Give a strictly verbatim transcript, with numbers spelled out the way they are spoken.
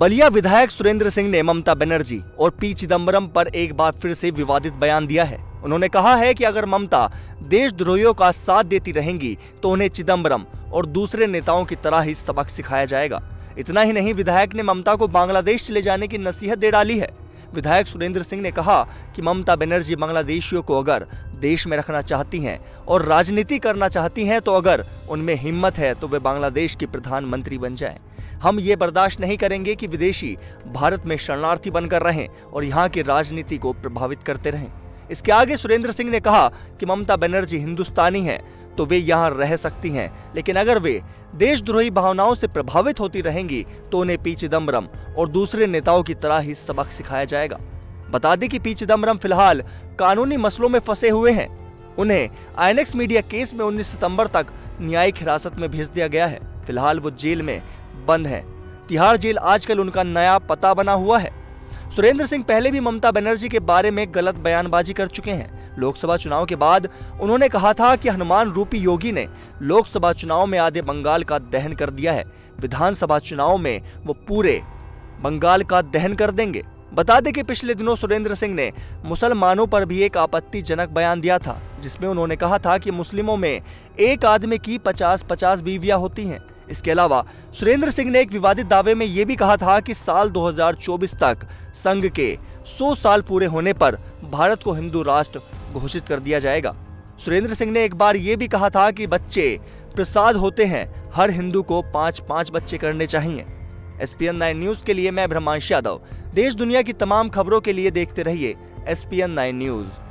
बलिया विधायक सुरेंद्र सिंह ने ममता बनर्जी और पी चिदम्बरम पर एक बार फिर से विवादित बयान दिया है। उन्होंने कहा है कि अगर ममता देशद्रोहियों का साथ देती रहेंगी तो उन्हें चिदम्बरम और दूसरे नेताओं की तरह ही सबक सिखाया जाएगा। इतना ही नहीं, विधायक ने ममता को बांग्लादेश चले जाने की नसीहत दे डाली है। विधायक सुरेंद्र सिंह ने कहा कि ममता बनर्जी बांग्लादेशियों को अगर देश में रखना चाहती हैं और राजनीति करना चाहती हैं तो अगर उनमें हिम्मत है तो वे बांग्लादेश की प्रधानमंत्री बन जाएं। हम ये बर्दाश्त नहीं करेंगे कि विदेशी भारत में शरणार्थी बनकर रहें और यहाँ की राजनीति को प्रभावित करते रहें। इसके आगे सुरेंद्र सिंह ने कहा कि ममता बनर्जी हिंदुस्तानी हैं तो वे यहाँ रह सकती हैं, लेकिन अगर वे देशद्रोही भावनाओं से प्रभावित होती रहेंगी तो उन्हें पी चिदम्बरम और दूसरे नेताओं की तरह ही सबक सिखाया जाएगा। बता दें कि पी चिदम्बरम फिलहाल कानूनी मसलों में फंसे हुए हैं। उन्हें आईएनएक्स मीडिया केस में उन्नीस सितंबर तक न्यायिक हिरासत में भेज दिया गया है। फिलहाल वो जेल में बंद है। तिहाड़ जेल आजकल उनका नया पता बना हुआ है। सुरेंद्र सिंह पहले भी ममता बनर्जी के बारे में गलत बयानबाजी कर चुके हैं। लोकसभा चुनाव के बाद उन्होंने कहा था कि हनुमान रूपी योगी ने लोकसभा चुनाव में आधे बंगाल का दहन कर दिया है। विधानसभा चुनाव में वो पूरे बंगाल का दहन कर देंगे। बता दें कि पिछले दिनों सुरेंद्र सिंह ने मुसलमानों पर भी एक आपत्तिजनक बयान दिया था, जिसमें उन्होंने कहा था कि मुस्लिमों में एक आदमी की पचास पचास बीवियां होती हैं। इसके अलावा सुरेंद्र सिंह ने एक विवादित दावे में यह भी कहा था कि साल दो हज़ार चौबीस तक संघ के सौ साल पूरे होने पर भारत को हिंदू राष्ट्र घोषित कर दिया जाएगा। सुरेंद्र सिंह ने एक बार यह भी कहा था कि बच्चे प्रसाद होते हैं, हर हिंदू को पांच पांच बच्चे करने चाहिए। S P N nine news के लिए मैं ब्रह्मांश यादव। देश दुनिया की तमाम खबरों के लिए देखते रहिए S P N nine news.